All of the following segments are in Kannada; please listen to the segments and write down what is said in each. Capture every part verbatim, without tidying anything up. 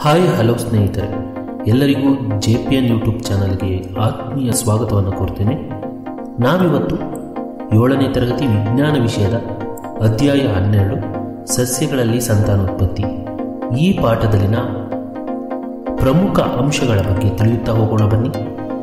ಹಾಯ್ ಹಲೋ ಸ್ನೇಹಿತರೆ, ಎಲ್ಲರಿಗೂ ಜೆ ಪಿ ಎನ್ ಯೂಟ್ಯೂಬ್ ಚಾನಲ್ಗೆ ಆತ್ಮೀಯ ಸ್ವಾಗತವನ್ನು ಕೋರ್ತೇನೆ. ನಾವಿವತ್ತು ಏಳನೇ ತರಗತಿ ವಿಜ್ಞಾನ ವಿಷಯದ ಅಧ್ಯಾಯ ಹನ್ನೆರಡು ಸಸ್ಯಗಳಲ್ಲಿ ಸಂತಾನೋತ್ಪತ್ತಿ ಈ ಪಾಠದಲ್ಲಿನ ಪ್ರಮುಖ ಅಂಶಗಳ ಬಗ್ಗೆ ತಿಳಿಯುತ್ತಾ ಹೋಗೋಣ ಬನ್ನಿ.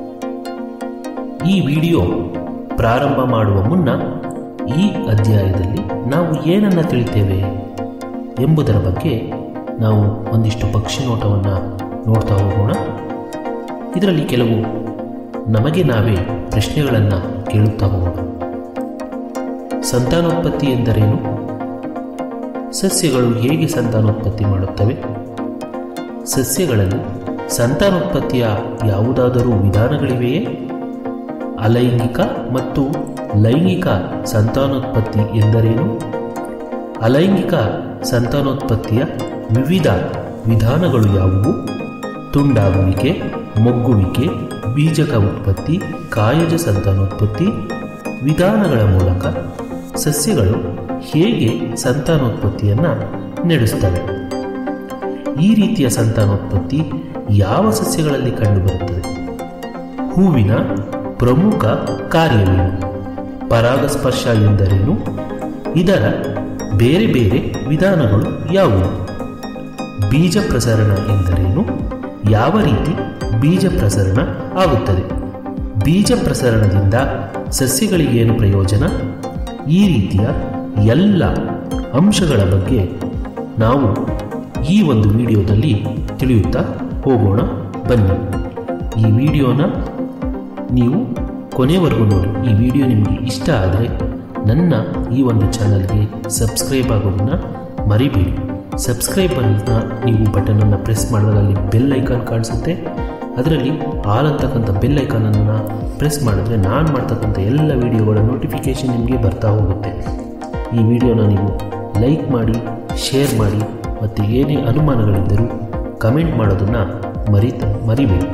ಈ ವಿಡಿಯೋ ಪ್ರಾರಂಭ ಮಾಡುವ ಮುನ್ನ ಈ ಅಧ್ಯಾಯದಲ್ಲಿ ನಾವು ಏನನ್ನು ತಿಳಿತೇವೆ ಎಂಬುದರ ಬಗ್ಗೆ ನಾವು ಒಂದಿಷ್ಟು ಪಕ್ಷಿ ನೋಟವನ್ನು ನೋಡ್ತಾ ಹೋಗೋಣ. ಇದರಲ್ಲಿ ಕೆಲವು ನಮಗೆ ನಾವೇ ಪ್ರಶ್ನೆಗಳನ್ನು ಕೇಳುತ್ತಾ ಹೋಗೋಣ. ಸಂತಾನೋತ್ಪತ್ತಿ ಎಂದರೇನು? ಸಸ್ಯಗಳು ಹೇಗೆ ಸಂತಾನೋತ್ಪತ್ತಿ ಮಾಡುತ್ತವೆ? ಸಸ್ಯಗಳಲ್ಲಿ ಸಂತಾನೋತ್ಪತ್ತಿಯ ಯಾವುದಾದರೂ ವಿಧಾನಗಳಿವೆಯೇ? ಅಲೈಂಗಿಕ ಮತ್ತು ಲೈಂಗಿಕ ಸಂತಾನೋತ್ಪತ್ತಿ ಎಂದರೇನು? ಅಲೈಂಗಿಕ ಸಂತಾನೋತ್ಪತ್ತಿಯ ವಿವಿಧ ವಿಧಾನಗಳು ಯಾವುವು? ತುಂಡಾಗುವಿಕೆ, ಮೊಗ್ಗುವಿಕೆ, ಬೀಜಕ ಉತ್ಪತ್ತಿ, ಕಾಯಜ ಸಂತಾನೋತ್ಪತ್ತಿ ವಿಧಾನಗಳ ಮೂಲಕ ಸಸ್ಯಗಳು ಹೇಗೆ ಸಂತಾನೋತ್ಪತ್ತಿಯನ್ನು ನಡೆಸುತ್ತವೆ? ಈ ರೀತಿಯ ಸಂತಾನೋತ್ಪತ್ತಿ ಯಾವ ಸಸ್ಯಗಳಲ್ಲಿ ಕಂಡುಬರುತ್ತದೆ? ಹೂವಿನ ಪ್ರಮುಖ ಕಾರ್ಯವೇನು? ಪರಾಗಸ್ಪರ್ಶ ಎಂದರೇನು? ಇದರ ಬೇರೆ ಬೇರೆ ವಿಧಾನಗಳು ಯಾವುವು? ಬೀಜ ಪ್ರಸರಣ ಎಂದರೇನು? ಯಾವ ರೀತಿ ಬೀಜ ಪ್ರಸರಣ ಆಗುತ್ತದೆ? ಬೀಜ ಪ್ರಸರಣದಿಂದ ಸಸ್ಯಗಳಿಗೇನು ಪ್ರಯೋಜನ? ಈ ರೀತಿಯ ಎಲ್ಲ ಅಂಶಗಳ ಬಗ್ಗೆ ನಾವು ಈ ಒಂದು ವಿಡಿಯೋದಲ್ಲಿ ತಿಳಿಯುತ್ತಾ ಹೋಗೋಣ ಬನ್ನಿ. ಈ ವಿಡಿಯೋನ ನೀವು ಕೊನೆವರೆಗೂ ನೋಡಿ. ಈ ವಿಡಿಯೋ ನಿಮಗೆ ಇಷ್ಟ ಆದರೆ ನನ್ನ ಈ ಒಂದು ಚಾನಲ್ಗೆ ಸಬ್ಸ್ಕ್ರೈಬ್ ಆಗೋದನ್ನು ಮರಿಬೇಡಿ. ಸಬ್ಸ್ಕ್ರೈಬ್ ಅನ್ನು ನೀವು ಬಟನನ್ನು ಪ್ರೆಸ್ ಮಾಡಿದಾಗ ಅಲ್ಲಿ ಬೆಲ್ ಐಕಾನ್ ಕಾಣಿಸುತ್ತೆ. ಅದರಲ್ಲಿ ಆಲ್ ಅಂತಕ್ಕಂಥ ಬೆಲ್ ಐಕಾನನ್ನು ಪ್ರೆಸ್ ಮಾಡಿದ್ರೆ ನಾನು ಮಾಡ್ತಕ್ಕಂಥ ಎಲ್ಲ ವಿಡಿಯೋಗಳ ನೋಟಿಫಿಕೇಷನ್ ನಿಮಗೆ ಬರ್ತಾ ಹೋಗುತ್ತೆ. ಈ ವಿಡಿಯೋನ ನೀವು ಲೈಕ್ ಮಾಡಿ, ಶೇರ್ ಮಾಡಿ, ಮತ್ತು ಏನೇ ಅನುಮಾನಗಳಿದ್ದರೂ ಕಮೆಂಟ್ ಮಾಡೋದನ್ನು ಮರಿತ ಮರಿಬೇಡಿ.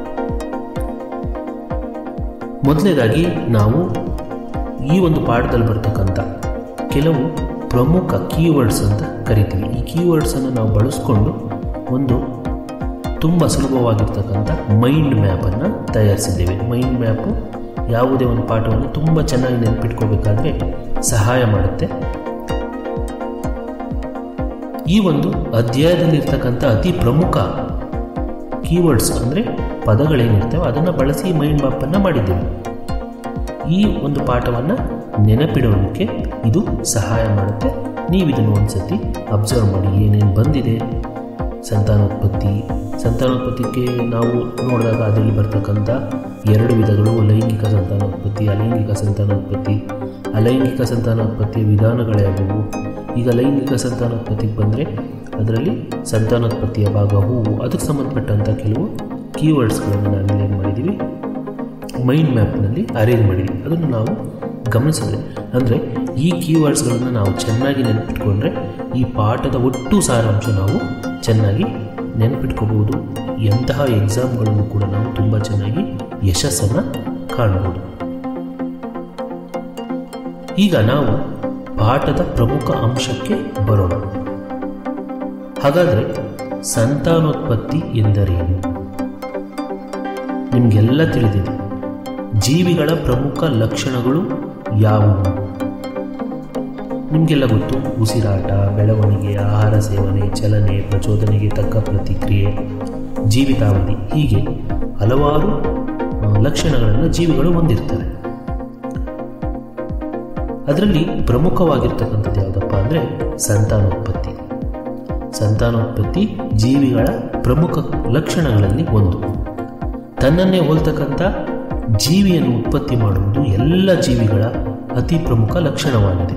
ಮೊದಲನೇದಾಗಿ ನಾವು ಈ ಒಂದು ಪಾಠದಲ್ಲಿ ಬರ್ತಕ್ಕಂಥ ಕೆಲವು ಪ್ರಮುಖ ಕೀವರ್ಡ್ಸ್ ಅಂತ ಕರಿತೀವಿ. ಈ ಕೀವರ್ಡ್ಸನ್ನು ನಾವು ಬಳಸ್ಕೊಂಡು ಒಂದು ತುಂಬ ಸುಲಭವಾಗಿರ್ತಕ್ಕಂಥ ಮೈಂಡ್ ಮ್ಯಾಪನ್ನು ತಯಾರಿಸಿದ್ದೇವೆ. ಮೈಂಡ್ ಮ್ಯಾಪು ಯಾವುದೇ ಒಂದು ಪಾಠವನ್ನು ತುಂಬ ಚೆನ್ನಾಗಿ ನೆನಪಿಟ್ಕೋಬೇಕಾದ್ರೆ ಸಹಾಯ ಮಾಡುತ್ತೆ. ಈ ಒಂದು ಅಧ್ಯಾಯದಲ್ಲಿರ್ತಕ್ಕಂಥ ಅತಿ ಪ್ರಮುಖ ಕೀವರ್ಡ್ಸ್ ಅಂದರೆ ಪದಗಳೇನಿರ್ತವೆ ಅದನ್ನು ಬಳಸಿ ಮೈಂಡ್ ಮ್ಯಾಪನ್ನು ಮಾಡಿದ್ದೇವೆ. ಈ ಒಂದು ಪಾಠವನ್ನು ನೆನಪಿಡೋದಕ್ಕೆ ಇದು ಸಹಾಯ ಮಾಡುತ್ತೆ. ನೀವು ಇದನ್ನು ಒಂದ್ಸತಿ ಅಬ್ಸರ್ವ್ ಮಾಡಿ, ಏನೇನು ಬಂದಿದೆ. ಸಂತಾನೋತ್ಪತ್ತಿ ಸಂತಾನೋತ್ಪತ್ತಿಗೆ ನಾವು ನೋಡಿದಾಗ ಅದರಲ್ಲಿ ಬರ್ತಕ್ಕಂಥ ಎರಡು ವಿಧಗಳು: ಲೈಂಗಿಕ ಸಂತಾನೋತ್ಪತ್ತಿ, ಅಲೈಂಗಿಕ ಸಂತಾನೋತ್ಪತ್ತಿ. ಅಲೈಂಗಿಕ ಸಂತಾನೋತ್ಪತ್ತಿಯ ವಿಧಾನಗಳ್ಯಾವುವು? ಈಗ ಲೈಂಗಿಕ ಸಂತಾನೋತ್ಪತ್ತಿಗೆ ಬಂದರೆ ಅದರಲ್ಲಿ ಸಂತಾನೋತ್ಪತ್ತಿಯ ಭಾಗ ಹೂವು, ಅದಕ್ಕೆ ಸಂಬಂಧಪಟ್ಟಂಥ ಕೆಲವು ಕೀವರ್ಡ್ಸ್ಗಳನ್ನು ನಾವೇನು ಮಾಡಿದ್ದೀವಿ ಮೈಂಡ್ ಮ್ಯಾಪ್ನಲ್ಲಿ ಅರೇಂಜ್ ಮಾಡಿದ್ವಿ. ಅದನ್ನು ನಾವು ಗಮನಿಸಿದ್ರೆ ಅಂದರೆ ಈ ಕೀವರ್ಡ್ಸ್ಗಳನ್ನು ನಾವು ಚೆನ್ನಾಗಿ ನೆನಪಿಟ್ಕೊಂಡ್ರೆ ಈ ಪಾಠದ ಒಟ್ಟು ಸಾರಾಂಶ ನಾವು ಚೆನ್ನಾಗಿ ನೆನಪಿಟ್ಕೋಬಹುದು. ಎಂತಹ ಎಕ್ಸಾಮ್ಗಳಲ್ಲೂ ಕೂಡ ನಾವು ತುಂಬ ಚೆನ್ನಾಗಿ ಯಶಸ್ಸನ್ನು ಕಾಣಬಹುದು. ಈಗ ನಾವು ಪಾಠದ ಪ್ರಮುಖ ಅಂಶಕ್ಕೆ ಬರೋಣ. ಹಾಗಾದರೆ ಸಂತಾನೋತ್ಪತ್ತಿ ಎಂದರೇನು? ನಿಮಗೆಲ್ಲ ತಿಳಿದಿದೆ. ಜೀವಿಗಳ ಪ್ರಮುಖ ಲಕ್ಷಣಗಳು ಯಾವುವು? ನಿಮಗೆಲ್ಲ ಗೊತ್ತು. ಉಸಿರಾಟ, ಬೆಳವಣಿಗೆ, ಆಹಾರ ಸೇವನೆ, ಚಲನೆ, ಪ್ರಚೋದನೆಗೆ ತಕ್ಕ ಪ್ರತಿಕ್ರಿಯೆ, ಜೀವಿತಾವಧಿ, ಹೀಗೆ ಹಲವಾರು ಲಕ್ಷಣಗಳನ್ನು ಜೀವಿಗಳು ಹೊಂದಿರ್ತವೆ. ಅದರಲ್ಲಿ ಪ್ರಮುಖವಾಗಿರ್ತಕ್ಕಂಥದ್ದು ಯಾವುದಪ್ಪ ಅಂದರೆ ಸಂತಾನೋತ್ಪತ್ತಿ. ಸಂತಾನೋತ್ಪತ್ತಿ ಜೀವಿಗಳ ಪ್ರಮುಖ ಲಕ್ಷಣಗಳಲ್ಲಿ ಒಂದು. ತನ್ನನ್ನೇ ಹೋಲ್ತಕ್ಕಂಥ ಜೀವಿಯನ್ನು ಉತ್ಪತ್ತಿ ಮಾಡುವುದು ಎಲ್ಲ ಜೀವಿಗಳ ಅತಿ ಪ್ರಮುಖ ಲಕ್ಷಣವಾಗಿದೆ.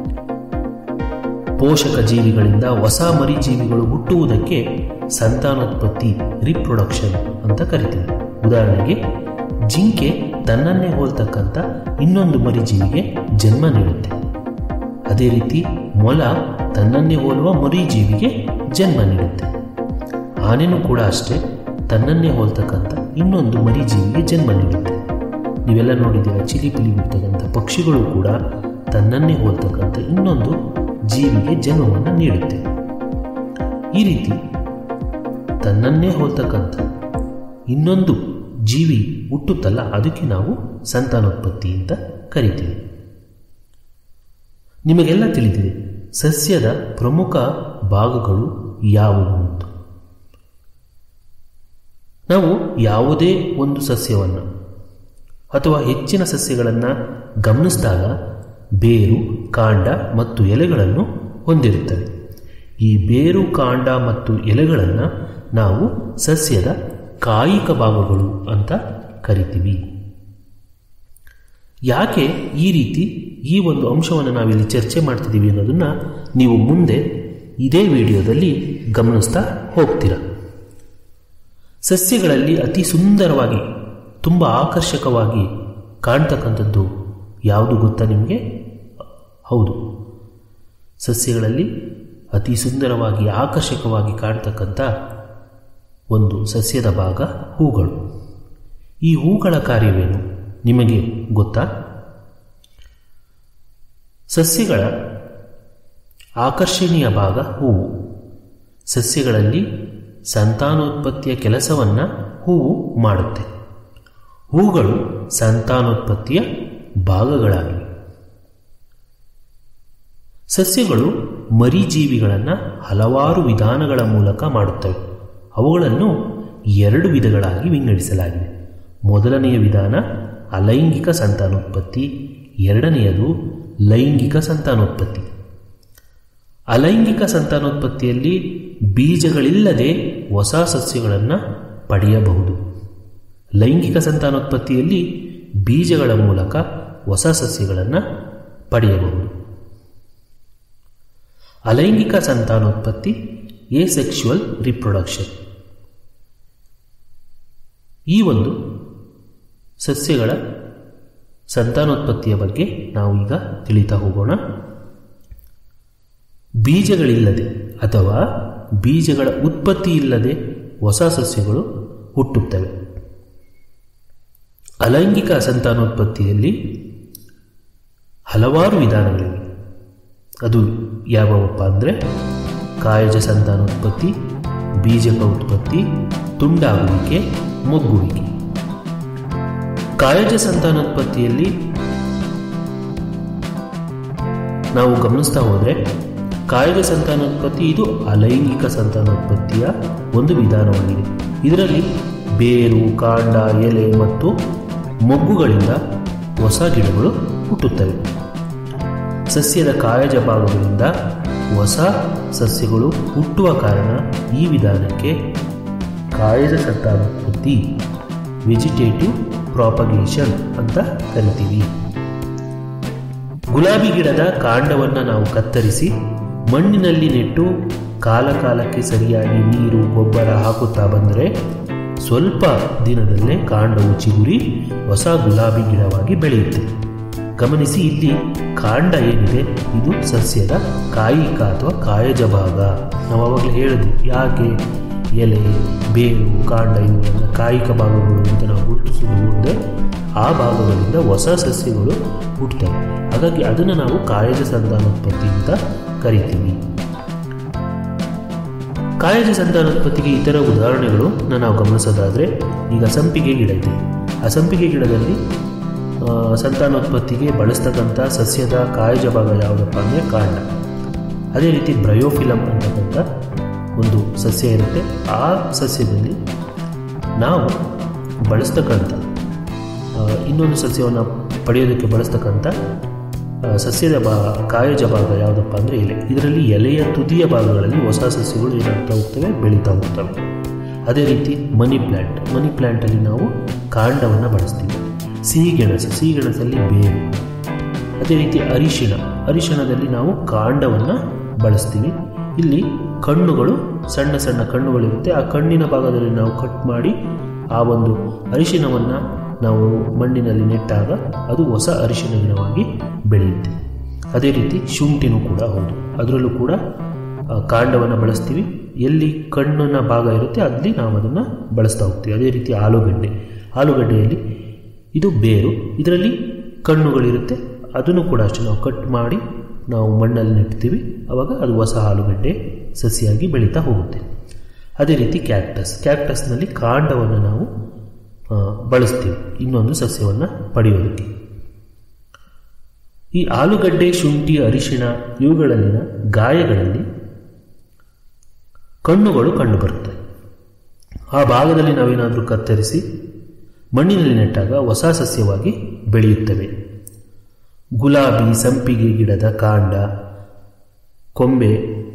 ಪೋಷಕ ಜೀವಿಗಳಿಂದ ಹೊಸ ಮರಿ ಜೀವಿಗಳು ಹುಟ್ಟುವುದಕ್ಕೆ ಸಂತಾನೋತ್ಪತ್ತಿ ರಿಪ್ರೊಡಕ್ಷನ್ ಅಂತ ಕರಿತೀವಿ. ಉದಾಹರಣೆಗೆ ಜಿಂಕೆ ತನ್ನನ್ನೇ ಹೋಲ್ತಕ್ಕಂಥ ಇನ್ನೊಂದು ಮರಿ ಜೀವಿಗೆ ಜನ್ಮ ನೀಡುತ್ತೆ. ಅದೇ ರೀತಿ ಮೊಲ ತನ್ನನ್ನೇ ಹೋಲುವ ಮರಿ ಜೀವಿಗೆ ಜನ್ಮ ನೀಡುತ್ತೆ. ಆನೆನೂ ಕೂಡ ಅಷ್ಟೇ, ತನ್ನನ್ನೇ ಹೋಲ್ತಕ್ಕಂಥ ಇನ್ನೊಂದು ಮರಿ ಜೀವಿಗೆ ಜನ್ಮ ನೀಡುತ್ತೆ. ನೀವೆಲ್ಲ ನೋಡಿದ್ದೀರ, ಚಿಲಿಪಿಲಿ ಬಿಡ್ತಕ್ಕಂಥ ಪಕ್ಷಿಗಳು ಕೂಡ ತನ್ನನ್ನೇ ಹೋಲ್ತಕ್ಕಂಥ ಇನ್ನೊಂದು ಜೀವಿಗೆ ಜನ್ಮವನ್ನು ನೀಡುತ್ತೆ. ಈ ರೀತಿ ತನ್ನನ್ನೇ ಹೋಲ್ತಕ್ಕಂಥ ಇನ್ನೊಂದು ಜೀವಿ ಹುಟ್ಟುತ್ತಲ್ಲ, ಅದಕ್ಕೆ ನಾವು ಸಂತಾನೋತ್ಪತ್ತಿ ಅಂತ ಕರಿತೀವಿ. ನಿಮಗೆಲ್ಲ ತಿಳಿದಿದೆ ಸಸ್ಯದ ಪ್ರಮುಖ ಭಾಗಗಳು ಯಾವುವು ಅಂತ. ನಾವು ಯಾವುದೇ ಒಂದು ಸಸ್ಯವನ್ನು ಅಥವಾ ಹೆಚ್ಚಿನ ಸಸ್ಯಗಳನ್ನು ಗಮನಿಸಿದಾಗ ಬೇರು, ಕಾಂಡ ಮತ್ತು ಎಲೆಗಳನ್ನು ಹೊಂದಿರುತ್ತವೆ. ಈ ಬೇರು, ಕಾಂಡ ಮತ್ತು ಎಲೆಗಳನ್ನು ನಾವು ಸಸ್ಯದ ಕಾಯಿಕ ಭಾಗಗಳು ಅಂತ ಕರಿತೀವಿ. ಯಾಕೆ ಈ ರೀತಿ ಈ ಒಂದು ಅಂಶವನ್ನು ನಾವಿಲ್ಲಿ ಚರ್ಚೆ ಮಾಡ್ತಿದ್ದೀವಿ ಅನ್ನೋದನ್ನು ನೀವು ಮುಂದೆ ಇದೇ ವಿಡಿಯೋದಲ್ಲಿ ಗಮನಿಸ್ತಾ ಹೋಗ್ತೀರ. ಸಸ್ಯಗಳಲ್ಲಿ ಅತಿ ಸುಂದರವಾಗಿ, ತುಂಬ ಆಕರ್ಷಕವಾಗಿ ಕಾಣ್ತಕ್ಕಂಥದ್ದು ಯಾವುದು ಗೊತ್ತಾ ನಿಮಗೆ? ಹೌದು, ಸಸ್ಯಗಳಲ್ಲಿ ಅತಿ ಸುಂದರವಾಗಿ ಆಕರ್ಷಕವಾಗಿ ಕಾಣ್ತಕ್ಕಂಥ ಒಂದು ಸಸ್ಯದ ಭಾಗ ಹೂಗಳು. ಈ ಹೂಗಳ ಕಾರ್ಯವೇನು ನಿಮಗೆ ಗೊತ್ತಾ? ಸಸ್ಯಗಳ ಆಕರ್ಷಣೀಯ ಭಾಗ ಹೂವು. ಸಸ್ಯಗಳಲ್ಲಿ ಸಂತಾನೋತ್ಪತ್ತಿಯ ಕೆಲಸವನ್ನು ಹೂವು ಮಾಡುತ್ತೆ. ಹೂಗಳು ಸಂತಾನೋತ್ಪತ್ತಿಯ ಭಾಗಗಳಾಗಿವೆ. ಸಸ್ಯಗಳು ಮರಿಜೀವಿಗಳನ್ನು ಹಲವಾರು ವಿಧಾನಗಳ ಮೂಲಕ ಮಾಡುತ್ತವೆ. ಅವುಗಳನ್ನು ಎರಡು ವಿಧಗಳಾಗಿ ವಿಂಗಡಿಸಲಾಗಿದೆ. ಮೊದಲನೆಯ ವಿಧಾನ ಅಲೈಂಗಿಕ ಸಂತಾನೋತ್ಪತ್ತಿ, ಎರಡನೆಯದು ಲೈಂಗಿಕ ಸಂತಾನೋತ್ಪತ್ತಿ. ಅಲೈಂಗಿಕ ಸಂತಾನೋತ್ಪತ್ತಿಯಲ್ಲಿ ಬೀಜಗಳಿಲ್ಲದೆ ಹೊಸ ಸಸ್ಯಗಳನ್ನು ಪಡೆಯಬಹುದು. ಲೈಂಗಿಕ ಸಂತಾನೋತ್ಪತ್ತಿಯಲ್ಲಿ ಬೀಜಗಳ ಮೂಲಕ ಹೊಸ ಸಸ್ಯಗಳನ್ನು ಪಡೆಯಬಹುದು. ಅಲೈಂಗಿಕ ಸಂತಾನೋತ್ಪತ್ತಿ ಎಸೆಕ್ಸುವಲ್ ರಿಪ್ರೊಡಕ್ಷನ್. ಈ ಒಂದು ಸಸ್ಯಗಳ ಸಂತಾನೋತ್ಪತ್ತಿಯ ಬಗ್ಗೆ ನಾವು ಈಗ ತಿಳಿತಾ ಹೋಗೋಣ. ಬೀಜಗಳಿಲ್ಲದೆ ಅಥವಾ ಬೀಜಗಳ ಉತ್ಪತ್ತಿ ಇಲ್ಲದೆ ಹೊಸ ಸಸ್ಯಗಳು ಹುಟ್ಟುತ್ತವೆ. ಅಲೈಂಗಿಕ ಸಂತಾನೋತ್ಪತ್ತಿಯಲ್ಲಿ ಹಲವಾರು ವಿಧಾನಗಳಿವೆ. ಅದು ಯಾವಪ್ಪ ಅಂದರೆ ಕಾಯಜ ಸಂತಾನೋತ್ಪತ್ತಿ, ಬೀಜಕ ಉತ್ಪತ್ತಿ, ತುಂಡಾಗುವಿಕೆ, ಮೊಗ್ಗುವಿಕೆ. ಕಾಯಜ ಸಂತಾನೋತ್ಪತ್ತಿಯಲ್ಲಿ ನಾವು ಗಮನಿಸ್ತಾ ಹೋದರೆ ಕಾಯಜ ಸಂತಾನೋತ್ಪತ್ತಿ ಇದು ಅಲೈಂಗಿಕ ಸಂತಾನೋತ್ಪತ್ತಿಯ ಒಂದು ವಿಧಾನವಾಗಿದೆ. ಇದರಲ್ಲಿ ಬೇರು, ಕಾಂಡ, ಎಲೆ ಮತ್ತು ಮೊಗ್ಗುಗಳಿಂದ ಹೊಸ ಗಿಡಗಳು ಹುಟ್ಟುತ್ತವೆ. ಸಸ್ಯದ ಕಾಯಜ ಭಾಗಗಳಿಂದ ಹೊಸ ಸಸ್ಯಗಳು ಹುಟ್ಟುವ ಕಾರಣ ಈ ವಿಧಾನಕ್ಕೆ ಕಾಯಜ ಸಂತಾನೋತ್ಪತ್ತಿ, ವೆಜಿಟೇಟಿವ್ ಪ್ರಾಪಗೇಷನ್ ಅಂತ ಕರಿತೀವಿ. ಗುಲಾಬಿ ಗಿಡದ ಕಾಂಡವನ್ನು ನಾವು ಕತ್ತರಿಸಿ ಮಣ್ಣಿನಲ್ಲಿ ನೆಟ್ಟು ಕಾಲ ಕಾಲಕ್ಕೆ ಸರಿಯಾಗಿ ನೀರು, ಗೊಬ್ಬರ ಹಾಕುತ್ತಾ ಬಂದರೆ ಸ್ವಲ್ಪ ದಿನದಲ್ಲೇ ಕಾಂಡವು ಚಿಗುರಿ ಹೊಸ ಗುಲಾಬಿ ಗಿಡವಾಗಿ ಬೆಳೆಯುತ್ತೆ. ಗಮನಿಸಿ, ಇಲ್ಲಿ ಕಾಂಡ ಏನಿದೆ ಇದು ಸಸ್ಯದ ಕಾಯಿಕ ಅಥವಾ ಕಾಯಜ ಭಾಗ. ನಾವು ಅವಾಗಲೇ ಹೇಳಿದ್ವಿ ಯಾಕೆ ಎಲೆ, ಬೇರು, ಕಾಂಡ ಇವುಗಳನ್ನು ಕಾಯಿಕ ಭಾಗಗಳು ಅಂತ ನಾವು ಗುರುತಿಸುವುದು ಅಂದರೆ ಆ ಭಾಗಗಳಿಂದ ಹೊಸ ಸಸ್ಯಗಳು ಹುಟ್ಟುತ್ತವೆ. ಹಾಗಾಗಿ ಅದನ್ನು ನಾವು ಕಾಯಜ ಸಂತಾನೋತ್ಪತ್ತಿ ಅಂತ ಕರಿತೀವಿ. ಕಾಯಜ ಸಂತಾನೋತ್ಪತ್ತಿಗೆ ಇತರ ಉದಾಹರಣೆಗಳು ನಾವು ಗಮನಿಸೋದಾದರೆ, ಈಗ ಸಂಪಿಗೆ ಗಿಡ ಇದೆ. ಆ ಸಂಪಿಗೆ ಗಿಡದಲ್ಲಿ ಸಂತಾನೋತ್ಪತ್ತಿಗೆ ಬಳಸ್ತಕ್ಕಂಥ ಸಸ್ಯದ ಕಾಯಜ ಭಾಗ ಯಾವುದಪ್ಪ ಅಂದರೆ ಕಾಂಡ. ಅದೇ ರೀತಿ ಬ್ರಯೋಫಿಲಮ್ ಅಂತಕ್ಕಂಥ ಒಂದು ಸಸ್ಯ ಇರುತ್ತೆ. ಆ ಸಸ್ಯದಲ್ಲಿ ನಾವು ಬಳಸ್ತಕ್ಕಂಥ ಇನ್ನೊಂದು ಸಸ್ಯವನ್ನು ಪಡೆಯೋದಕ್ಕೆ ಬಳಸ್ತಕ್ಕಂಥ ಸಸ್ಯದ ಬಾ ಕಾಯಜ ಭಾಗ ಯಾವುದಪ್ಪ ಅಂದರೆ ಎಲೆ. ಇದರಲ್ಲಿ ಎಲೆಯ ತುದಿಯ ಭಾಗಗಳಲ್ಲಿ ಹೊಸ ಸಸ್ಯಗಳು ಏನಾಗ್ತಾ ಹೋಗ್ತವೆ, ಬೆಳೀತಾ ಹೋಗ್ತವೆ. ಅದೇ ರೀತಿ ಮನಿ ಪ್ಲ್ಯಾಂಟ್ ಮನಿ ಪ್ಲ್ಯಾಂಟಲ್ಲಿ ನಾವು ಕಾಂಡವನ್ನು ಬಳಸ್ತೀವಿ. ಸಿಹಿಗೆಣಸು ಸಿಹಿಗೆಣಸಲ್ಲಿ ಬೇರು. ಅದೇ ರೀತಿ ಅರಿಶಿಣ ಅರಿಶಿಣದಲ್ಲಿ ನಾವು ಕಾಂಡವನ್ನು ಬಳಸ್ತೀವಿ. ಇಲ್ಲಿ ಕಣ್ಣುಗಳು, ಸಣ್ಣ ಸಣ್ಣ ಕಣ್ಣುಗಳಿರುತ್ತೆ. ಆ ಕಣ್ಣಿನ ಭಾಗದಲ್ಲಿ ನಾವು ಕಟ್ ಮಾಡಿ ಆ ಒಂದು ಅರಿಶಿಣವನ್ನು ನಾವು ಮಣ್ಣಿನಲ್ಲಿ ನೆಟ್ಟಾಗ ಅದು ಹೊಸ ಅರಿಶಿಣ ಗಿಡವಾಗಿ ಬೆಳೆಯುತ್ತೆ. ಅದೇ ರೀತಿ ಶುಂಠಿನೂ ಕೂಡ ಹೌದು, ಅದರಲ್ಲೂ ಕೂಡ ಕಾಂಡವನ್ನು ಬಳಸ್ತೀವಿ. ಎಲ್ಲಿ ಕಣ್ಣಿನ ಭಾಗ ಇರುತ್ತೆ ಅಲ್ಲಿ ನಾವು ಅದನ್ನು ಬಳಸ್ತಾ ಹೋಗ್ತೀವಿ. ಅದೇ ರೀತಿ ಆಲೂಗಡ್ಡೆ ಆಲೂಗಡ್ಡೆಯಲ್ಲಿ ಇದು ಬೇರು, ಇದರಲ್ಲಿ ಕಣ್ಣುಗಳಿರುತ್ತೆ. ಅದನ್ನು ಕೂಡ ಅಷ್ಟೇ ನಾವು ಕಟ್ ಮಾಡಿ ನಾವು ಮಣ್ಣಲ್ಲಿ ನೆಡ್ತೀವಿ. ಆವಾಗ ಅದು ಹೊಸ ಆಲೂಗಡ್ಡೆ ಸಸಿಯಾಗಿ ಬೆಳೀತಾ ಹೋಗುತ್ತೆ. ಅದೇ ರೀತಿ ಕ್ಯಾಕ್ಟಸ್ ಕ್ಯಾಕ್ಟಸ್ನಲ್ಲಿ ಕಾಂಡವನ್ನು ನಾವು ಬಳಸ್ತೀವಿ ಇನ್ನೊಂದು ಸಸ್ಯವನ್ನು ಪಡೆಯೋದಕ್ಕೆ. ಈ ಆಲೂಗಡ್ಡೆ, ಶುಂಠಿ, ಅರಿಶಿಣ ಇವುಗಳಲ್ಲಿನ ಗಾಯಗಳಲ್ಲಿ ಕಣ್ಣುಗಳು ಕಂಡುಬರುತ್ತವೆ. ಆ ಭಾಗದಲ್ಲಿ ನಾವೇನಾದರೂ ಕತ್ತರಿಸಿ ಮಣ್ಣಿನಲ್ಲಿ ನೆಟ್ಟಾಗ ಹೊಸ ಸಸ್ಯವಾಗಿ ಬೆಳೆಯುತ್ತವೆ. ಗುಲಾಬಿ, ಸಂಪಿಗೆ ಗಿಡದ ಕಾಂಡ, ಕೊಂಬೆ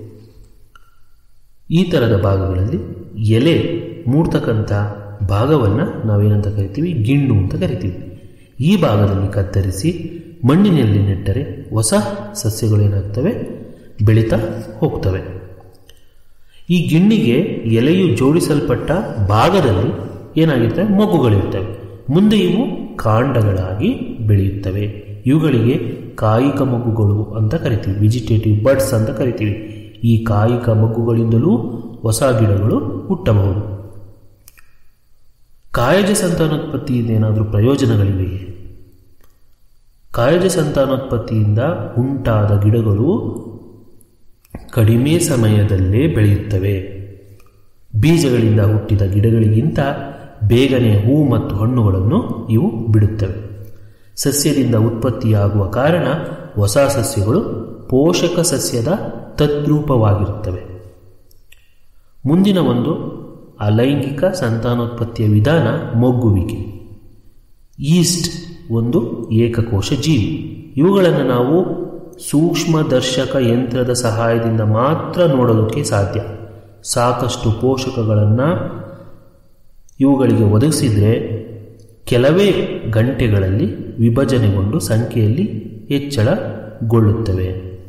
ಈ ಥರದ ಭಾಗಗಳಲ್ಲಿ ಎಲೆ ಮೂಡ್ತಕ್ಕಂಥ ಭಾಗವನ್ನು ನಾವೇನಂತ ಕರಿತೀವಿ, ಗಿಣ್ಣು ಅಂತ ಕರಿತೀವಿ. ಈ ಭಾಗದಲ್ಲಿ ಕತ್ತರಿಸಿ ಮಣ್ಣಿನಲ್ಲಿ ನೆಟ್ಟರೆ ಹೊಸ ಸಸ್ಯಗಳೇನಾಗ್ತವೆ, ಬೆಳೀತಾ ಹೋಗ್ತವೆ. ಈ ಗಿಣ್ಣಿಗೆ ಎಲೆಯು ಜೋಡಿಸಲ್ಪಟ್ಟ ಭಾಗದಲ್ಲಿ ಏನಾಗಿರ್ತವೆ, ಮೊಗ್ಗುಗಳಿರ್ತವೆ. ಮುಂದೆ ಇವು ಕಾಂಡಗಳಾಗಿ ಬೆಳೆಯುತ್ತವೆ. ಇವುಗಳಿಗೆ ಕಾಯಿಕ ಮೊಗ್ಗುಗಳು ಅಂತ ಕರಿತೀವಿ, ವೆಜಿಟೇಟಿವ್ ಬಡ್ಸ್ ಅಂತ ಕರಿತೀವಿ. ಈ ಕಾಯಿಕ ಮೊಗ್ಗುಗಳಿಂದಲೂ ಹೊಸ ಗಿಡಗಳು ಹುಟ್ಟಬಹುದು. ಕಾಯಜ ಸಂತಾನೋತ್ಪತ್ತಿಯಿಂದ ಏನಾದರೂ ಪ್ರಯೋಜನಗಳಿವೆಯೇ? ಕಾಯಜ ಸಂತಾನೋತ್ಪತ್ತಿಯಿಂದ ಉಂಟಾದ ಗಿಡಗಳು ಕಡಿಮೆ ಸಮಯದಲ್ಲೇ ಬೆಳೆಯುತ್ತವೆ. ಬೀಜಗಳಿಂದ ಹುಟ್ಟಿದ ಗಿಡಗಳಿಗಿಂತ ಬೇಗನೆ ಹೂ ಮತ್ತು ಹಣ್ಣುಗಳನ್ನು ಇವು ಬಿಡುತ್ತವೆ. ಸಸ್ಯದಿಂದ ಉತ್ಪತ್ತಿಯಾಗುವ ಕಾರಣ ಹೊಸ ಸಸ್ಯಗಳು ಪೋಷಕ ಸಸ್ಯದ ತದ್ರೂಪವಾಗಿರುತ್ತವೆ. ಮುಂದಿನ ಒಂದು ಅಲೈಂಗಿಕ ಸಂತಾನೋತ್ಪತ್ತಿಯ ವಿಧಾನ ಮೊಗ್ಗುವಿಕೆ. ಈಸ್ಟ್ ಒಂದು ಏಕಕೋಶ ಜೀವಿ. ಇವುಗಳನ್ನು ನಾವು ಸೂಕ್ಷ್ಮದರ್ಶಕ ಯಂತ್ರದ ಸಹಾಯದಿಂದ ಮಾತ್ರ ನೋಡೋದಕ್ಕೆ ಸಾಧ್ಯ. ಸಾಕಷ್ಟು ಪೋಷಕಗಳನ್ನು ಇವುಗಳಿಗೆ ಒದಗಿಸಿದರೆ ಕೆಲವೇ ಗಂಟೆಗಳಲ್ಲಿ ವಿಭಜನೆಗೊಂಡು ಸಂಖ್ಯೆಯಲ್ಲಿ ಹೆಚ್ಚಳಗೊಳ್ಳುತ್ತವೆ.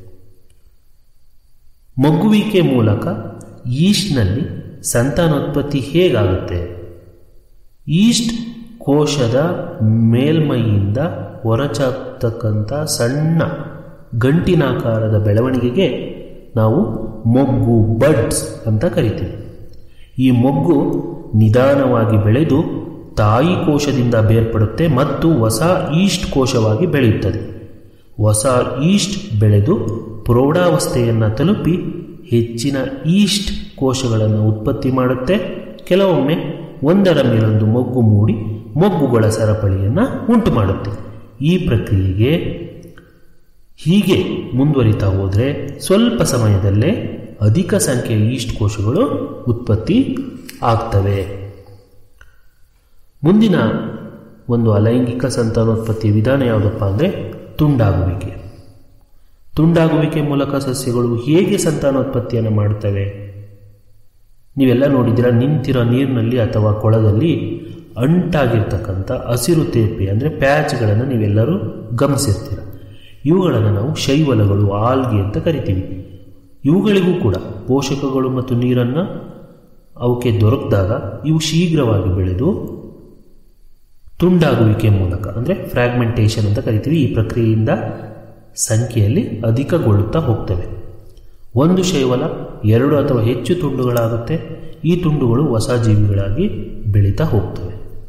ಮೊಗ್ಗುವಿಕೆ ಮೂಲಕ ಈಸ್ಟ್ನಲ್ಲಿ ಸಂತಾನೋತ್ಪತ್ತಿ ಹೇಗಾಗುತ್ತೆ? ಈಸ್ಟ್ ಕೋಶದ ಮೇಲ್ಮೈಯಿಂದ ಹೊರಚಾಗ್ತಕ್ಕಂಥ ಸಣ್ಣ ಗಂಟಿನಾಕಾರದ ಬೆಳವಣಿಗೆಗೆ ನಾವು ಮೊಗ್ಗು, ಬಡ್ಸ್ ಅಂತ ಕರಿತೀವಿ. ಈ ಮೊಗ್ಗು ನಿಧಾನವಾಗಿ ಬೆಳೆದು ತಾಯಿ ಕೋಶದಿಂದ ಬೇರ್ಪಡುತ್ತೆ ಮತ್ತು ಹೊಸ ಈಸ್ಟ್ ಕೋಶವಾಗಿ ಬೆಳೆಯುತ್ತದೆ. ಹೊಸ ಈಸ್ಟ್ ಬೆಳೆದು ಪ್ರೌಢಾವಸ್ಥೆಯನ್ನು ತಲುಪಿ ಹೆಚ್ಚಿನ ಈಸ್ಟ್ ಕೋಶಗಳನ್ನು ಉತ್ಪತ್ತಿ ಮಾಡುತ್ತೆ. ಕೆಲವೊಮ್ಮೆ ಒಂದರ ಮೇಲೊಂದು ಮೊಗ್ಗು ಮೂಡಿ ಮೊಗ್ಗುಗಳ ಸರಪಳಿಯನ್ನು ಉಂಟು ಮಾಡುತ್ತೆ. ಈ ಪ್ರಕ್ರಿಯೆಗೆ ಹೀಗೆ ಮುಂದುವರಿತಾ ಹೋದರೆ ಸ್ವಲ್ಪ ಸಮಯದಲ್ಲೇ ಅಧಿಕ ಸಂಖ್ಯೆಯ ಈಸ್ಟ್ ಕೋಶಗಳು ಉತ್ಪತ್ತಿ ಆಗ್ತವೆ. ಮುಂದಿನ ಒಂದು ಅಲೈಂಗಿಕ ಸಂತಾನೋತ್ಪತ್ತಿಯ ವಿಧಾನ ಯಾವುದಪ್ಪ ಅಂದರೆ ತುಂಡಾಗುವಿಕೆ. ತುಂಡಾಗುವಿಕೆ ಮೂಲಕ ಸಸ್ಯಗಳು ಹೇಗೆ ಸಂತಾನೋತ್ಪತ್ತಿಯನ್ನು ಮಾಡುತ್ತವೆ? ನೀವೆಲ್ಲ ನೋಡಿದ್ದೀರ, ನಿಂತಿರೋ ನೀರಿನಲ್ಲಿ ಅಥವಾ ಕೊಳದಲ್ಲಿ ಅಂಟಾಗಿರ್ತಕ್ಕಂಥ ಹಸಿರು ತೇಪೆ ಅಂದರೆ ಪ್ಯಾಚ್ಗಳನ್ನು ನೀವೆಲ್ಲರೂ ಗಮನಿಸಿರ್ತೀರ. ಇವುಗಳನ್ನು ನಾವು ಶೈವಲಗಳು, ಆಲ್ಗೆ ಅಂತ ಕರಿತೀವಿ. ಇವುಗಳಿಗೂ ಕೂಡ ಪೋಷಕಗಳು ಮತ್ತು ನೀರನ್ನು ಅವಕ್ಕೆ ದೊರಕಿದಾಗ ಇವು ಶೀಘ್ರವಾಗಿ ಬೆಳೆದು ತುಂಡಾಗುವಿಕೆ ಮೂಲಕ ಅಂದರೆ ಫ್ರಾಗ್ಮೆಂಟೇಷನ್ ಅಂತ ಕರಿತೀವಿ. ಈ ಪ್ರಕ್ರಿಯೆಯಿಂದ ಸಂಖ್ಯೆಯಲ್ಲಿ ಅಧಿಕಗೊಳ್ಳುತ್ತಾ ಹೋಗ್ತವೆ. ಒಂದು ಶೈವಲ ಎರಡು ಅಥವಾ ಹೆಚ್ಚು ತುಂಡುಗಳಾಗುತ್ತೆ. ಈ ತುಂಡುಗಳು ಹೊಸ ಜೀವಿಗಳಾಗಿ ಬೆಳೀತಾ ಹೋಗ್ತವೆ.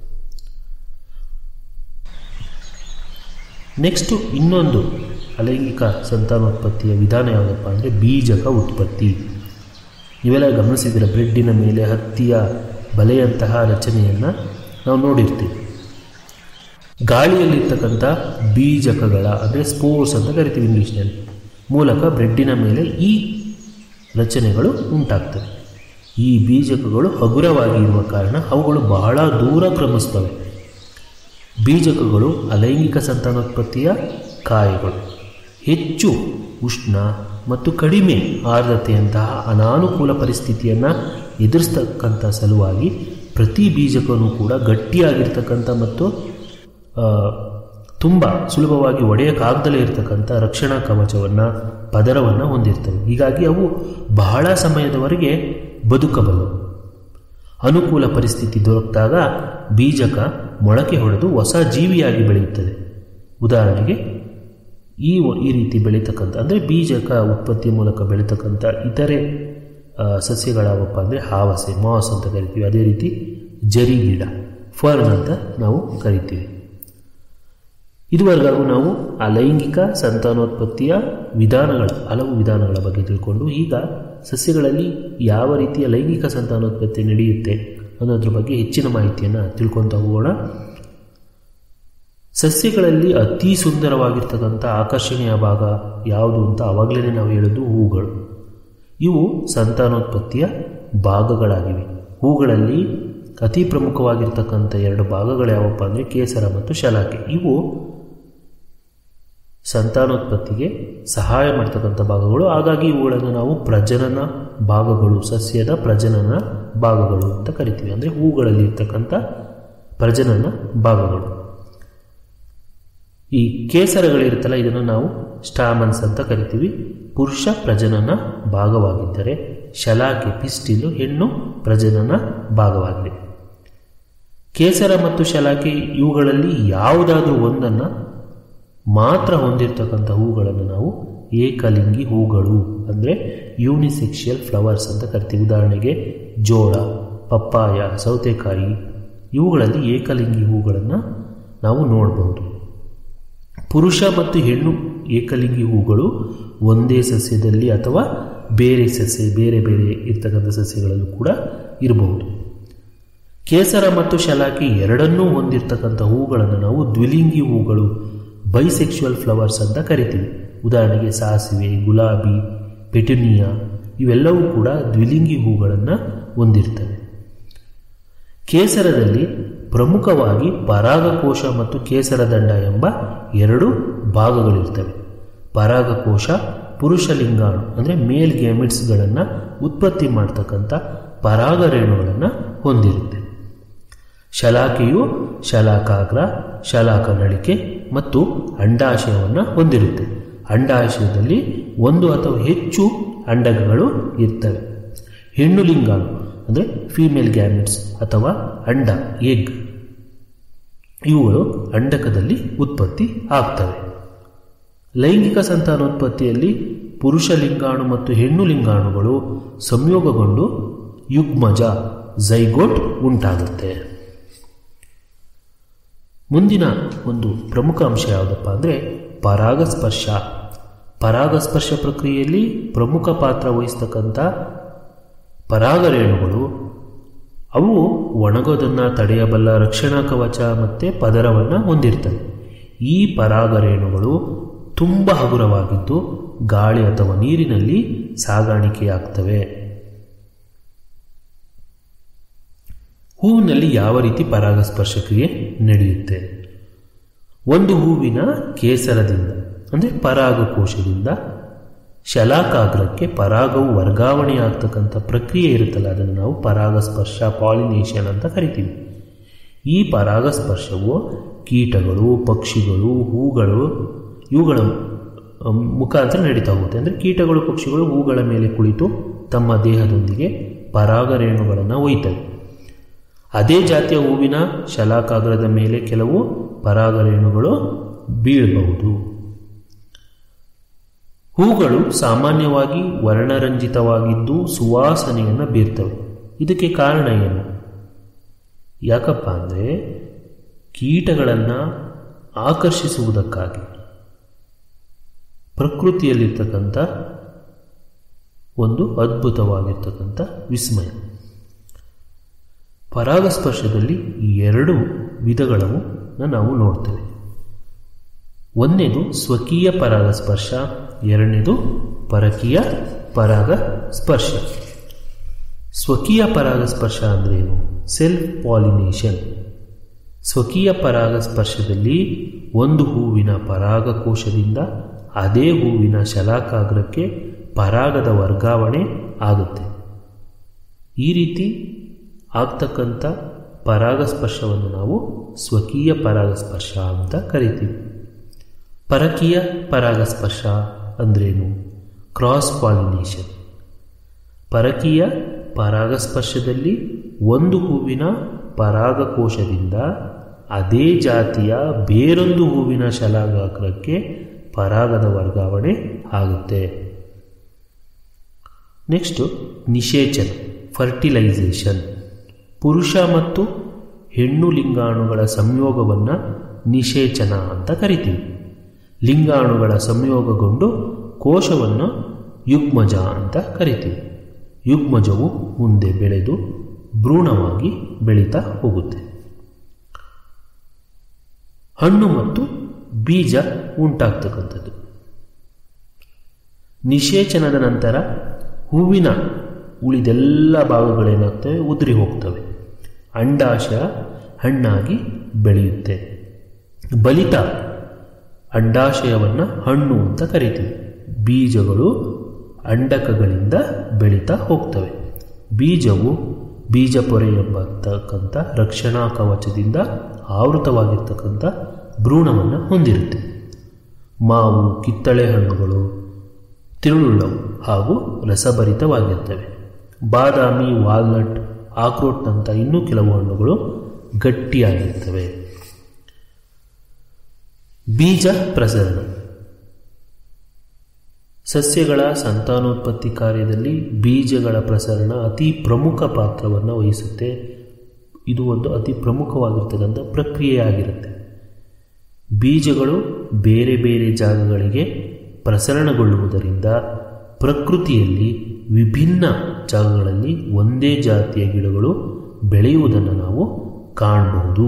ನೆಕ್ಸ್ಟು ಇನ್ನೊಂದು ಅಲೈಂಗಿಕ ಸಂತಾನೋತ್ಪತ್ತಿಯ ವಿಧಾನ ಯಾವುದಪ್ಪ ಅಂದರೆ ಬೀಜಕ ಉತ್ಪತ್ತಿ. ಇವೆಲ್ಲ ಗಮನಿಸಿದರೆ ಬ್ರೆಡ್ಡಿನ ಮೇಲೆ ಹತ್ತಿಯ ಬಲೆಯಂತಹ ರಚನೆಯನ್ನು ನಾವು ನೋಡಿರ್ತೀವಿ. ಗಾಳಿಯಲ್ಲಿರ್ತಕ್ಕಂಥ ಬೀಜಕಗಳ ಅಂದರೆ ಸ್ಪೋರ್ಸ್ ಅಂತ ಕರಿತೀವಿ ಇಂಗ್ಲೀಷ್ನಲ್ಲಿ ಮೂಲಕ ಬ್ರೆಡ್ಡಿನ ಮೇಲೆ ಈ ರಚನೆಗಳು ಉಂಟಾಗ್ತವೆ. ಈ ಬೀಜಕಗಳು ಹಗುರವಾಗಿ ಇರುವ ಕಾರಣ ಅವುಗಳು ಬಹಳ ದೂರ ಕ್ರಮಿಸ್ತವೆ. ಬೀಜಕಗಳು ಅಲೈಂಗಿಕ ಸಂತಾನೋತ್ಪತ್ತಿಯ ಕಾಯಗಳು. ಹೆಚ್ಚು ಉಷ್ಣ ಮತ್ತು ಕಡಿಮೆ ಆರ್ದ್ರತೆಯಂತಹ ಅನಾನುಕೂಲ ಪರಿಸ್ಥಿತಿಯನ್ನು ಎದುರಿಸ್ತಕ್ಕಂಥ ಸಲುವಾಗಿ ಪ್ರತಿ ಬೀಜಕನೂ ಕೂಡ ಗಟ್ಟಿಯಾಗಿರ್ತಕ್ಕಂಥ ಮತ್ತು ತುಂಬ ಸುಲಭವಾಗಿ ಒಡೆಯಕ್ಕಾಗದಲೇ ಇರತಕ್ಕಂಥ ರಕ್ಷಣಾ ಕವಚವನ್ನು, ಪದರವನ್ನು ಹೊಂದಿರ್ತವೆ. ಹೀಗಾಗಿ ಅವು ಬಹಳ ಸಮಯದವರೆಗೆ ಬದುಕಬಲ್ಲವು. ಅನುಕೂಲ ಪರಿಸ್ಥಿತಿ ದೊರಕಿದಾಗ ಬೀಜಕ ಮೊಳಕೆ ಹೊಡೆದು ಹೊಸ ಜೀವಿಯಾಗಿ ಬೆಳೆಯುತ್ತದೆ. ಉದಾಹರಣೆಗೆ ಈ ಈ ರೀತಿ ಬೆಳೀತಕ್ಕಂಥ ಅಂದರೆ ಬೀಜಕ ಉತ್ಪತ್ತಿ ಮೂಲಕ ಬೆಳೀತಕ್ಕಂಥ ಇತರೆ ಸಸ್ಯಗಳಾವಪ್ಪ ಅಂದರೆ ಹಾವಸೆ, ಮಾಸ್ ಅಂತ ಕರಿತೀವಿ. ಅದೇ ರೀತಿ ಜರಿ ಗಿಡ, ಫರ್ನ್ ಅಂತ ನಾವು ಕರಿತೀವಿ. ಇದುವರೆಗೂ ನಾವು ಅಲೈಂಗಿಕ ಸಂತಾನೋತ್ಪತ್ತಿಯ ವಿಧಾನಗಳ ಹಲವು ವಿಧಾನಗಳ ಬಗ್ಗೆ ತಿಳ್ಕೊಂಡು ಈಗ ಸಸ್ಯಗಳಲ್ಲಿ ಯಾವ ರೀತಿಯ ಲೈಂಗಿಕ ಸಂತಾನೋತ್ಪತ್ತಿ ನಡೆಯುತ್ತೆ ಅನ್ನೋದ್ರ ಬಗ್ಗೆ ಹೆಚ್ಚಿನ ಮಾಹಿತಿಯನ್ನು ತಿಳ್ಕೊತಾ ಹೋಗೋಣ. ಸಸ್ಯಗಳಲ್ಲಿ ಅತಿ ಸುಂದರವಾಗಿರ್ತಕ್ಕಂಥ ಆಕರ್ಷಣೀಯ ಭಾಗ ಯಾವುದು ಅಂತ ಆವಾಗಲೇ ನಾವು ಹೇಳೋದು ಹೂಗಳು. ಇವು ಸಂತಾನೋತ್ಪತ್ತಿಯ ಭಾಗಗಳಾಗಿವೆ. ಹೂಗಳಲ್ಲಿ ಅತಿ ಪ್ರಮುಖವಾಗಿರ್ತಕ್ಕಂಥ ಎರಡು ಭಾಗಗಳು ಯಾವಪ್ಪ ಅಂದರೆ ಕೇಸರ ಮತ್ತು ಶಲಾಕೆ. ಇವು ಸಂತಾನೋತ್ಪತ್ತಿಗೆ ಸಹಾಯ ಮಾಡ್ತಕ್ಕಂಥ ಭಾಗಗಳು. ಹಾಗಾಗಿ ಇವುಗಳನ್ನು ನಾವು ಪ್ರಜನನ ಭಾಗಗಳು, ಸಸ್ಯದ ಪ್ರಜನನ ಭಾಗಗಳು ಅಂತ ಕರಿತೀವಿ. ಅಂದರೆ ಹೂಗಳಲ್ಲಿ ಇರ್ತಕ್ಕಂಥ ಪ್ರಜನನ ಭಾಗಗಳು. ಈ ಕೇಸರಗಳಿರುತ್ತಲ್ಲ, ಇದನ್ನು ನಾವು ಸ್ಟಾಮನ್ಸ್ ಅಂತ ಕರಿತೀವಿ. ಪುರುಷ ಪ್ರಜನನ ಭಾಗವಾಗಿದ್ದರೆ ಶಲಾಕೆ ಪಿಸ್ಟಿಲು ಹೆಣ್ಣು ಪ್ರಜನನ ಭಾಗವಾಗಿದೆ. ಕೇಸರ ಮತ್ತು ಶಲಾಕೆ ಇವುಗಳಲ್ಲಿ ಯಾವುದಾದ್ರೂ ಒಂದನ್ನು ಮಾತ್ರ ಹೊಂದಿರತಕ್ಕಂಥ ಹೂಗಳನ್ನು ನಾವು ಏಕಲಿಂಗಿ ಹೂಗಳು ಅಂದರೆ ಯೂನಿಸೆಕ್ಷುಯಲ್ ಫ್ಲವರ್ಸ್ ಅಂತ ಕರಿತೀವಿ. ಉದಾಹರಣೆಗೆ ಜೋಳ, ಪಪ್ಪಾಯ, ಸೌತೆಕಾಯಿ ಇವುಗಳಲ್ಲಿ ಏಕಲಿಂಗಿ ಹೂಗಳನ್ನು ನಾವು ನೋಡಬಹುದು. ಪುರುಷ ಮತ್ತು ಹೆಣ್ಣು ಏಕಲಿಂಗಿ ಹೂಗಳು ಒಂದೇ ಸಸ್ಯದಲ್ಲಿ ಅಥವಾ ಬೇರೆ ಸಸ್ಯ ಬೇರೆ ಬೇರೆ ಇರ್ತಕ್ಕಂಥ ಸಸ್ಯಗಳಲ್ಲೂ ಕೂಡ ಇರಬಹುದು. ಕೇಸರ ಮತ್ತು ಶಲಾಕೆ ಎರಡನ್ನೂ ಹೊಂದಿರತಕ್ಕಂಥ ಹೂಗಳನ್ನು ನಾವು ದ್ವಿಲಿಂಗಿ ಹೂಗಳು, ಬೈಸೆಕ್ಷುವಲ್ ಫ್ಲವರ್ಸ್ ಅಂತ ಕರಿತೀವಿ. ಉದಾಹರಣೆಗೆ ಸಾಸಿವೆ, ಗುಲಾಬಿ, ಪೆಟುನಿಯಾ ಇವೆಲ್ಲವೂ ಕೂಡ ದ್ವಿಲಿಂಗಿ ಹೂಗಳನ್ನು ಹೊಂದಿರ್ತವೆ. ಕೇಸರದಲ್ಲಿ ಪ್ರಮುಖವಾಗಿ ಪರಾಗಕೋಶ ಮತ್ತು ಕೇಸರದಂಡ ಎಂಬ ಎರಡು ಭಾಗಗಳಿರ್ತವೆ. ಪರಾಗಕೋಶ ಪುರುಷ ಲಿಂಗಾಣು ಅಂದರೆ ಮೇಲ್ ಗ್ಯಾಮಿಟ್ಸ್ಗಳನ್ನು ಉತ್ಪತ್ತಿ ಮಾಡ್ತಕ್ಕಂಥ ಪರಾಗ ರೇಣುಗಳನ್ನು ಹೊಂದಿರುತ್ತೆ. ಶಲಾಕೆಯು ಶಲಾಕಾಗ್ರ, ಶಲಾಕ ನಳಿಕೆ ಮತ್ತು ಅಂಡಾಶಯವನ್ನು ಹೊಂದಿರುತ್ತೆ. ಅಂಡಾಶಯದಲ್ಲಿ ಒಂದು ಅಥವಾ ಹೆಚ್ಚು ಅಂಡಗಳು ಇರ್ತವೆ. ಹೆಣ್ಣು ಲಿಂಗಾಣು ಅಂದರೆ ಫೀಮೇಲ್ ಗ್ಯಾಮಿಟ್ಸ್ ಅಥವಾ ಅಂಡ ಎಗ್ ಇವುಗಳು ಅಂಡಕದಲ್ಲಿ ಉತ್ಪತ್ತಿ ಆಗ್ತವೆ. ಲೈಂಗಿಕ ಸಂತಾನೋತ್ಪತ್ತಿಯಲ್ಲಿ ಪುರುಷ ಲಿಂಗಾಣು ಮತ್ತು ಹೆಣ್ಣು ಲಿಂಗಾಣುಗಳು ಸಂಯೋಗಗೊಂಡು ಯುಗ್ಮಜ ಝೈಗೋಟ್ ಉಂಟಾಗುತ್ತೆ. ಮುಂದಿನ ಒಂದು ಪ್ರಮುಖ ಅಂಶ ಯಾವುದಪ್ಪ ಅಂದರೆ ಪರಾಗಸ್ಪರ್ಶ. ಪರಾಗಸ್ಪರ್ಶ ಪ್ರಕ್ರಿಯೆಯಲ್ಲಿ ಪ್ರಮುಖ ಪಾತ್ರ ವಹಿಸ್ತಕ್ಕಂಥ ಪರಾಗರೇಣುಗಳು ಅವು ಒಣಗೋದನ್ನು ತಡೆಯಬಲ್ಲ ರಕ್ಷಣಾ ಕವಚ ಮತ್ತು ಪದರವನ್ನು ಹೊಂದಿರ್ತವೆ. ಈ ಪರಾಗರೇಣುಗಳು ತುಂಬ ಹಗುರವಾಗಿದ್ದು ಗಾಳಿ ಅಥವಾ ನೀರಿನಲ್ಲಿ ಸಾಗಾಣಿಕೆಯಾಗ್ತವೆ. ಹೂವಿನಲ್ಲಿ ಯಾವ ರೀತಿ ಪರಾಗಸ್ಪರ್ಶ ಕ್ರಿಯೆ ನಡೆಯುತ್ತೆ? ಒಂದು ಹೂವಿನ ಕೇಸರದಿಂದ ಅಂದರೆ ಪರಾಗಕೋಶದಿಂದ ಶಲಾಕಾಗ್ರಕ್ಕೆ ಪರಾಗವು ವರ್ಗಾವಣೆಯಾಗ್ತಕ್ಕಂಥ ಪ್ರಕ್ರಿಯೆ ಇರುತ್ತಲ್ಲ, ಅದನ್ನು ನಾವು ಪರಾಗಸ್ಪರ್ಶ ಪಾಲಿನೇಷನ್ ಅಂತ ಕರಿತೀವಿ. ಈ ಪರಾಗಸ್ಪರ್ಶವು ಕೀಟಗಳು, ಪಕ್ಷಿಗಳು, ಹೂಗಳು ಇವುಗಳ ಮುಖಾಂತರ ನಡೀತಾ ಹೋಗುತ್ತೆ. ಅಂದರೆ ಕೀಟಗಳು, ಪಕ್ಷಿಗಳು ಹೂಗಳ ಮೇಲೆ ಕುಳಿತು ತಮ್ಮ ದೇಹದೊಂದಿಗೆ ಪರಾಗರೇಣುಗಳನ್ನು ಒಯ್ತವೆ. ಅದೇ ಜಾತಿಯ ಹೂವಿನ ಶಲಾಕಾಗ್ರದ ಮೇಲೆ ಕೆಲವು ಪರಾಗರೇಣುಗಳು ಬೀಳಬಹುದು. ಹೂಗಳು ಸಾಮಾನ್ಯವಾಗಿ ವರ್ಣರಂಜಿತವಾಗಿದ್ದು ಸುವಾಸನೆಯನ್ನು ಬೀರ್ತವೆ. ಇದಕ್ಕೆ ಕಾರಣ ಏನು? ಯಾಕಪ್ಪ ಅಂದರೆ ಕೀಟಗಳನ್ನು ಆಕರ್ಷಿಸುವುದಕ್ಕಾಗಿ ಪ್ರಕೃತಿಯಲ್ಲಿರ್ತಕ್ಕಂಥ ಒಂದು ಅದ್ಭುತವಾಗಿರ್ತಕ್ಕಂಥ ವಿಸ್ಮಯ. ಪರಾಗಸ್ಪರ್ಶದಲ್ಲಿ ಎರಡು ವಿಧಗಳನ್ನು ನಾವು ನೋಡ್ತೇವೆ. ಒಂದನೇದು ಸ್ವಕೀಯ ಪರಾಗಸ್ಪರ್ಶ, ಎರಡನೇದು ಪರಕೀಯ ಪರಾಗಸ್ಪರ್ಶ. ಸ್ವಕೀಯ ಪರಾಗಸ್ಪರ್ಶ ಅಂದ್ರೇನು? Self pollination. ಸ್ವಕೀಯ ಪರಾಗಸ್ಪರ್ಶದಲ್ಲಿ ಒಂದು ಹೂವಿನ ಪರಾಗಕೋಶದಿಂದ ಅದೇ ಹೂವಿನ ಶಲಾಕಾಗ್ರಕ್ಕೆ ಪರಾಗದ ವರ್ಗಾವಣೆ ಆಗುತ್ತೆ. ಈ ರೀತಿ ಆಗ್ತಕ್ಕಂಥ ಪರಾಗಸ್ಪರ್ಶವನ್ನು ನಾವು ಸ್ವಕೀಯ ಪರಾಗಸ್ಪರ್ಶ ಅಂತ ಕರಿತೀವಿ. ಪರಕೀಯ ಪರಾಗಸ್ಪರ್ಶ ಅಂದ್ರೇನು? Cross pollination. ಪರಕೀಯ ಪರಾಗಸ್ಪರ್ಶದಲ್ಲಿ ಒಂದು ಹೂವಿನ ಪರಾಗಕೋಶದಿಂದ ಅದೇ ಜಾತಿಯ ಬೇರೊಂದು ಹೂವಿನ ಶಲಾಕಾಗ್ರಕ್ಕೆ ಪರಾಗದ ವರ್ಗಾವಣೆ ಆಗುತ್ತೆ. ನೆಕ್ಸ್ಟು ನಿಷೇಚನ, ಫರ್ಟಿಲೈಸೇಷನ್. ಪುರುಷ ಮತ್ತು ಹೆಣ್ಣು ಲಿಂಗಾಣುಗಳ ಸಂಯೋಗವನ್ನು ನಿಷೇಚನ ಅಂತ ಕರಿತೀವಿ. ಲಿಂಗಾಣುಗಳ ಸಂಯೋಗಗೊಂಡು ಕೋಶವನ್ನು ಯುಗ್ಮಜ ಅಂತ ಕರಿತೀವಿ. ಯುಗ್ಮಜವು ಮುಂದೆ ಬೆಳೆದು ಭ್ರೂಣವಾಗಿ ಬೆಳೀತಾ ಹೋಗುತ್ತೆ. ಹಣ್ಣು ಮತ್ತು ಬೀಜ ಉಂಟಾಗ್ತಕ್ಕಂಥದ್ದು. ನಿಷೇಚನದ ನಂತರ ಹೂವಿನ ಉಳಿದೆಲ್ಲ ಭಾಗಗಳೇನಾಗ್ತವೆ, ಉದುರಿ ಹೋಗ್ತವೆ. ಅಂಡಾಶಯ ಹಣ್ಣಾಗಿ ಬೆಳೆಯುತ್ತೆ. ಬಲಿತ ಅಂಡಾಶಯವನ್ನು ಹಣ್ಣು ಅಂತ ಕರಿತೀವಿ. ಬೀಜಗಳು ಅಂಡಕಗಳಿಂದ ಬೆಳೀತಾ ಹೋಗ್ತವೆ. ಬೀಜವು ಬೀಜ ಪೊರೆ ಎಂಬತಕ್ಕಂಥ ರಕ್ಷಣಾ ಕವಚದಿಂದ ಆವೃತವಾಗಿರ್ತಕ್ಕಂಥ ಭ್ರೂಣವನ್ನು ಹೊಂದಿರುತ್ತೆ. ಮಾವು, ಕಿತ್ತಳೆ ಹಣ್ಣುಗಳು ತಿರುಳುಳ್ಳವು ಹಾಗೂ ರಸಭರಿತವಾಗಿರ್ತವೆ. ಬಾದಾಮಿ, ವಾಲ್ನಟ್, ಆಕ್ರೋಟ್ನಂಥ ಇನ್ನೂ ಕೆಲವು ಹಣ್ಣುಗಳು ಗಟ್ಟಿಯಾಗಿರ್ತವೆ. ಬೀಜ ಪ್ರಸರಣ ಸಸ್ಯಗಳ ಸಂತಾನೋತ್ಪತ್ತಿ ಕಾರ್ಯದಲ್ಲಿ ಬೀಜಗಳ ಪ್ರಸರಣ ಅತಿ ಪ್ರಮುಖ ಪಾತ್ರವನ್ನು ವಹಿಸುತ್ತೆ. ಇದು ಒಂದು ಅತಿ ಪ್ರಮುಖವಾಗಿರ್ತಕ್ಕಂಥ ಪ್ರಕ್ರಿಯೆಯಾಗಿರುತ್ತೆ. ಬೀಜಗಳು ಬೇರೆ ಬೇರೆ ಜಾಗಗಳಿಗೆ ಪ್ರಸರಣಗೊಳ್ಳುವುದರಿಂದ ಪ್ರಕೃತಿಯಲ್ಲಿ ವಿಭಿನ್ನ ಜಾಗಗಳಲ್ಲಿ ಒಂದೇ ಜಾತಿಯ ಗಿಡಗಳು ಬೆಳೆಯುವುದನ್ನು ನಾವು ಕಾಣಬಹುದು.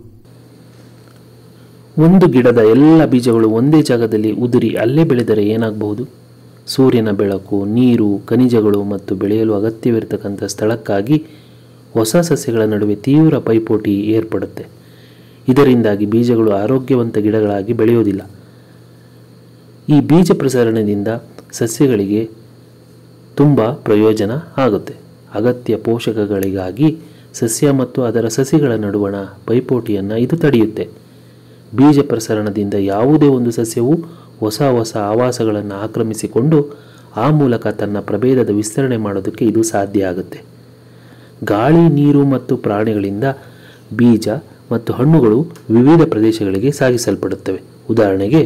ಒಂದು ಗಿಡದ ಎಲ್ಲ ಬೀಜಗಳು ಒಂದೇ ಜಾಗದಲ್ಲಿ ಉದುರಿ ಅಲ್ಲೇ ಬೆಳೆದರೆ ಏನಾಗಬಹುದು? ಸೂರ್ಯನ ಬೆಳಕು, ನೀರು, ಖನಿಜಗಳು ಮತ್ತು ಬೆಳೆಯಲು ಅಗತ್ಯವಿರತಕ್ಕಂಥ ಸ್ಥಳಕ್ಕಾಗಿ ಹೊಸ ಸಸ್ಯಗಳ ನಡುವೆ ತೀವ್ರ ಪೈಪೋಟಿ ಏರ್ಪಡುತ್ತೆ. ಇದರಿಂದಾಗಿ ಬೀಜಗಳು ಆರೋಗ್ಯವಂತ ಗಿಡಗಳಾಗಿ ಬೆಳೆಯೋದಿಲ್ಲ. ಈ ಬೀಜ ಪ್ರಸರಣದಿಂದ ಸಸ್ಯಗಳಿಗೆ ತುಂಬ ಪ್ರಯೋಜನ ಆಗುತ್ತೆ. ಅಗತ್ಯ ಪೋಷಕಗಳಿಗಾಗಿ ಸಸ್ಯ ಮತ್ತು ಅದರ ಸಸಿಗಳ ನಡುವಣ ಪೈಪೋಟಿಯನ್ನು ಇದು ತಡೆಯುತ್ತೆ. ಬೀಜ ಪ್ರಸರಣದಿಂದ ಯಾವುದೇ ಒಂದು ಸಸ್ಯವು ಹೊಸ ಹೊಸ ಆವಾಸಗಳನ್ನು ಆಕ್ರಮಿಸಿಕೊಂಡು ಆ ಮೂಲಕ ತನ್ನ ಪ್ರಭೇದದ ವಿಸ್ತರಣೆ ಮಾಡೋದಕ್ಕೆ ಇದು ಸಾಧ್ಯ ಆಗುತ್ತೆ. ಗಾಳಿ, ನೀರು ಮತ್ತು ಪ್ರಾಣಿಗಳಿಂದ ಬೀಜ ಮತ್ತು ಹಣ್ಣುಗಳು ವಿವಿಧ ಪ್ರದೇಶಗಳಿಗೆ ಸಾಗಿಸಲ್ಪಡುತ್ತವೆ. ಉದಾಹರಣೆಗೆ,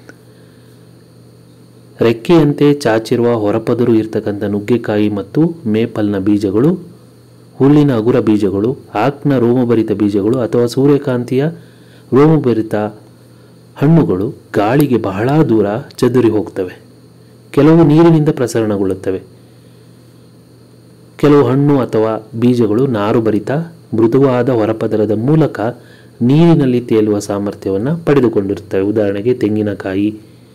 ರೆಕ್ಕೆಯಂತೆ ಚಾಚಿರುವ ಹೊರಪದರು ಇರ್ತಕ್ಕಂಥ ನುಗ್ಗೆಕಾಯಿ ಮತ್ತು ಮೇಪಲ್ನ ಬೀಜಗಳು, ಹುಲ್ಲಿನ ಅಗುರ ಬೀಜಗಳು, ಆಕ್ನ ರೋಮಭರಿತ ಬೀಜಗಳು ಅಥವಾ ಸೂರ್ಯಕಾಂತಿಯ ರೋಮಭರಿತ ಹಣ್ಣುಗಳು ಗಾಳಿಗೆ ಬಹಳ ದೂರ ಚದುರಿ ಹೋಗ್ತವೆ. ಕೆಲವು ನೀರಿನಿಂದ ಪ್ರಸರಣಗೊಳ್ಳುತ್ತವೆ. ಕೆಲವು ಹಣ್ಣು ಅಥವಾ ಬೀಜಗಳು ನಾರುಭರಿತ ಮೃದುವಾದ ಹೊರಪದರದ ಮೂಲಕ ನೀರಿನಲ್ಲಿ ತೇಲುವ ಸಾಮರ್ಥ್ಯವನ್ನು ಪಡೆದುಕೊಂಡಿರುತ್ತವೆ. ಉದಾಹರಣೆಗೆ ತೆಂಗಿನಕಾಯಿ.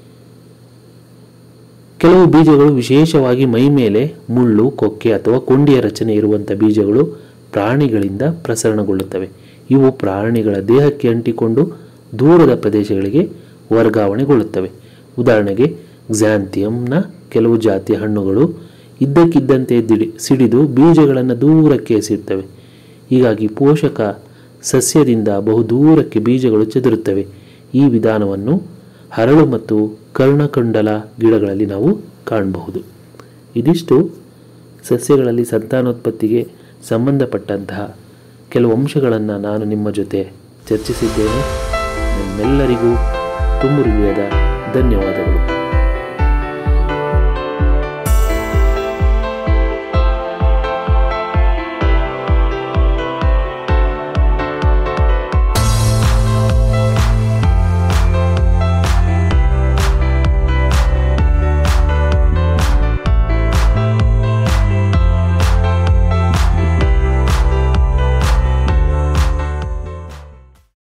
ಕೆಲವು ಬೀಜಗಳು ವಿಶೇಷವಾಗಿ ಮೈ ಮೇಲೆ ಮುಳ್ಳು, ಕೊಕ್ಕೆ ಅಥವಾ ಕೊಂಡಿಯ ರಚನೆ ಇರುವಂಥ ಬೀಜಗಳು ಪ್ರಾಣಿಗಳಿಂದ ಪ್ರಸರಣಗೊಳ್ಳುತ್ತವೆ. ಇವು ಪ್ರಾಣಿಗಳ ದೇಹಕ್ಕೆ ಅಂಟಿಕೊಂಡು ದೂರದ ಪ್ರದೇಶಗಳಿಗೆ ವರ್ಗಾವಣೆಗೊಳ್ಳುತ್ತವೆ. ಉದಾಹರಣೆಗೆ ಕ್ಸಾಂಥಿಯಂನ ಕೆಲವು ಜಾತಿಯ ಹಣ್ಣುಗಳು ಇದ್ದಕ್ಕಿದ್ದಂತೆ ದಿಡಿ ಸಿಡಿದು ಬೀಜಗಳನ್ನು ದೂರಕ್ಕೆ ಎಸೆಯುತ್ತವೆ. ಹೀಗಾಗಿ ಪೋಷಕ ಸಸ್ಯದಿಂದ ಬಹುದೂರಕ್ಕೆ ಬೀಜಗಳು ಚದುರುತ್ತವೆ. ಈ ವಿಧಾನವನ್ನು ಹರಳು ಮತ್ತು ಕರ್ಣಕುಂಡಲ ಗಿಡಗಳಲ್ಲಿ ನಾವು ಕಾಣಬಹುದು. ಇದಿಷ್ಟು ಸಸ್ಯಗಳಲ್ಲಿ ಸಂತಾನೋತ್ಪತ್ತಿಗೆ ಸಂಬಂಧಪಟ್ಟಂತಹ ಕೆಲವು ಅಂಶಗಳನ್ನು ನಾನು ನಿಮ್ಮ ಜೊತೆ ಚರ್ಚಿಸಿದ್ದೇನೆ. ನಿಮ್ಮೆಲ್ಲರಿಗೂ ತುಂಬ ಹೃದಯದ ಧನ್ಯವಾದಗಳು.